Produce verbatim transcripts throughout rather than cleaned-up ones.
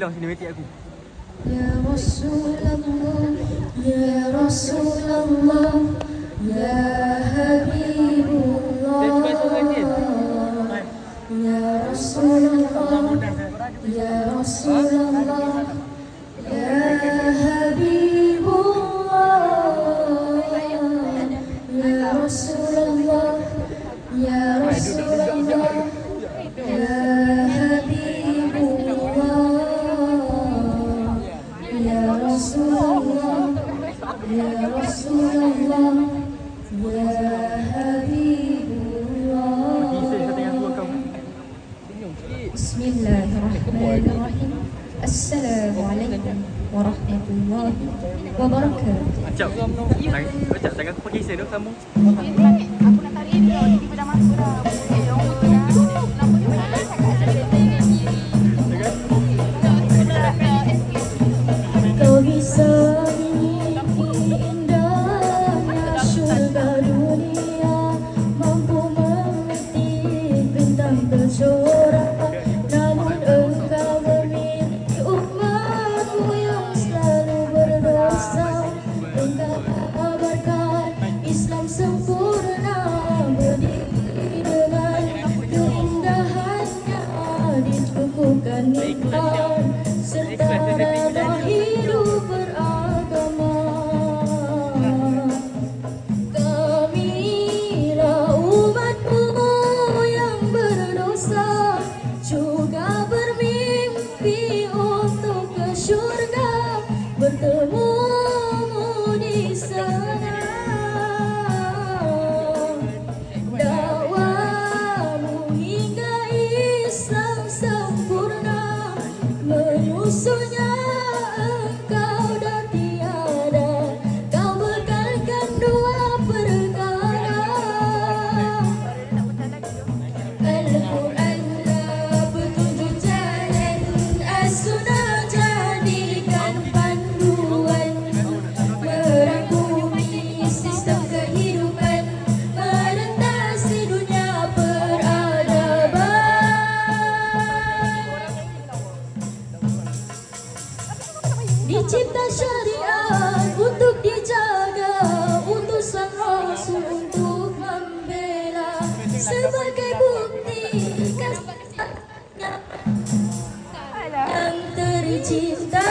hilang sinematik aku. Ya Rasulullah, Ya Rasulullah, Ya Habibullah, Ya Rasulullah, Ya Rasulullah, Ya Habibullah, Ya Rasulullah, Ya Rasulullah, Ya Rasulullah, Ya Rasulullah, Ya Habibullah. Bismillahirrahmanirrahim. Assalamualaikum warahmatullahi wabarakatuh. Acap, tangan, acap, tangan aku pakai sen tu kamu. Aku nak tarik dia, tiba dah masuk dah. Kau bisa miliki indahnya syurga dunia, mampu memetik bintang tercorah. Namun engkau memiliki umatmu yang selalu berdosa. Engkau kabarkan Islam sempurna, berdiri dengan keindahannya, dicukupkan nikmat serta rela hidup beragama. Kamilah umatmu yang berdosa, juga bermimpi untuk ke syurga, bertemumu di sana. Dakwamu hingga Islam sempurna, menyusulnya engkau dah tiada. Kau bekalkan dua perkara, Al-Quranlah petunjuk jalan, As-Sunnah jadikan panduan, merangkumi sistem kehidupan, merentasi dunia peradaban. Dicipta syariat untuk dijaga, utusan Rasul untuk membela, sebagai bukti kasihnya yang tercinta.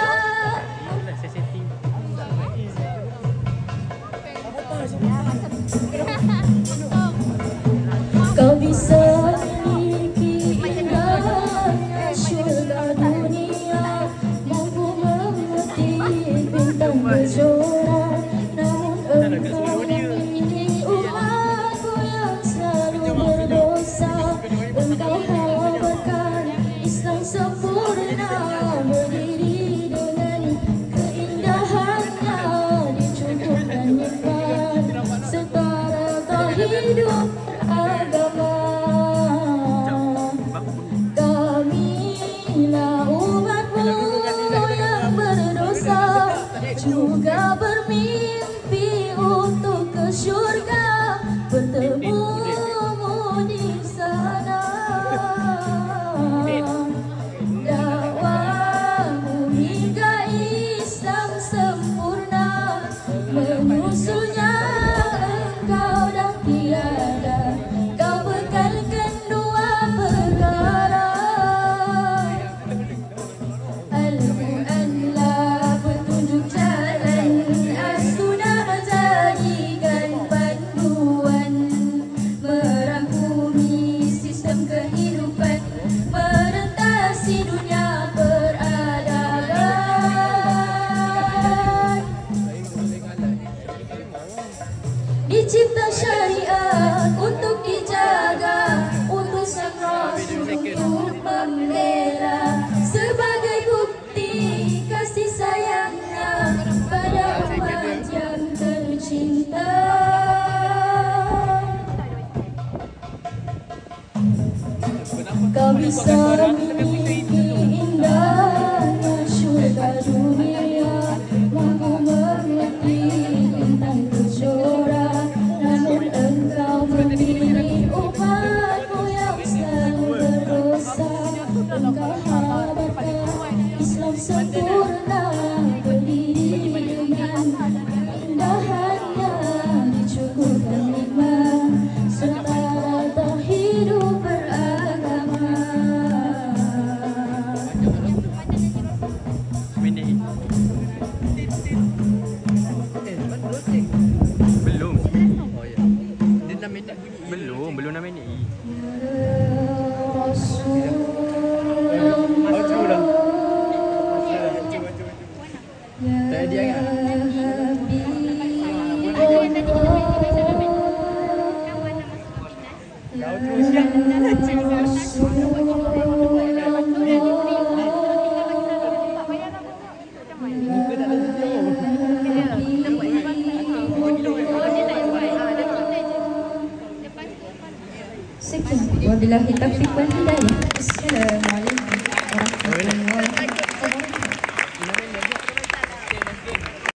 Kau bisa memiliki indahnya syurga dunia, mampu memetik bintang bercorah. Namun engkau memilih umatku yang selalu berdosa. Engkau kabarkan Islam sempurna, berdiri dengan keindahannya, dicukupkan nikmat setara tak hidup agama. Kamilah umatmu yang berdosa, juga bermimpi untuk ke syurga, bertemumu di sana. Dakwamu hingga Islam sempurna, menyusulnya engkau dah tiada. Kau bekalkan dua perkara, Al-Quranlah petunjuk jalan, As-Sunnah jadikan panduan, merangkumi sistem kehidupan, merentasi dunia peradaban. Dicipta syariat untuk dijaga, utusan Rasul untuk membela, sebagai bukti kasih sayangnya pada umat yang tercinta. Kau bisa memiliki indahnya syurga dunia, mampu memetik bintang tercorah. Namun engkau memilih umatmu yang selalu berdosa. Engkau kabarkan Sekian, wabillahi taufiq wal hidayah. Assalamualaikum warahmatullahi wabarakatuh.